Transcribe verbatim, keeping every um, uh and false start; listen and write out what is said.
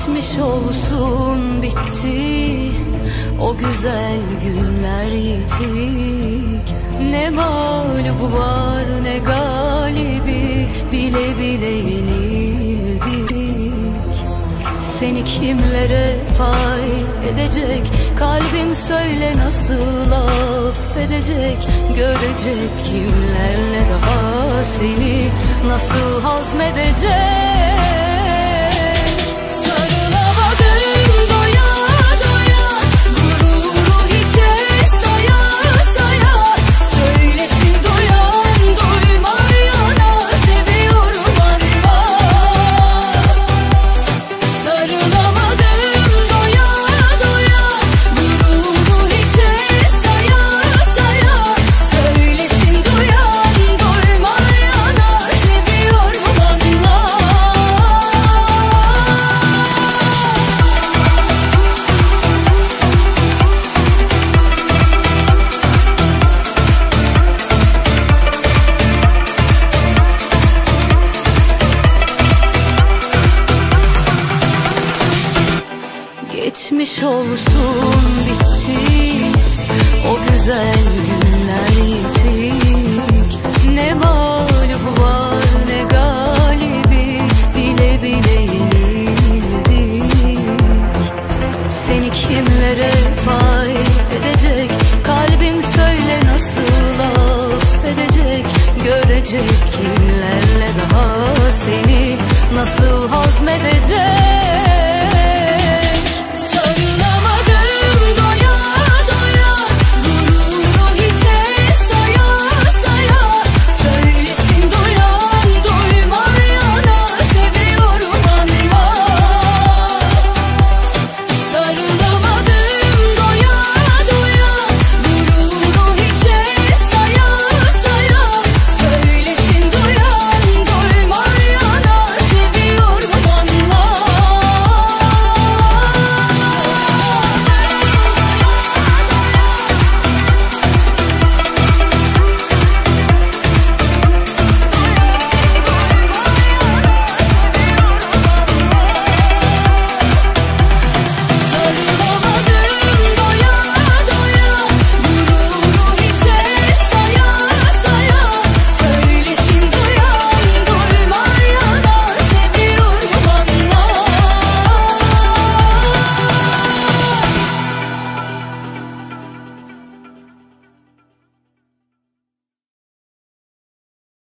Geçmiş olsun bitti, o güzel günler yitik. Ne mağlubu var ne galibi, bile bile yenildik. Seni kimlere pay edecek, kalbim söyle nasıl affedecek. Görecek kimlerle daha seni nasıl hazmedecek. Geçmiş olsun bitti, o güzel günler yitik. Ne mağlubu var ne galibi, bile bile yenildik. Seni kimlere pay edecek, kalbim söyle nasıl affedecek. Görecek kimlerle daha seni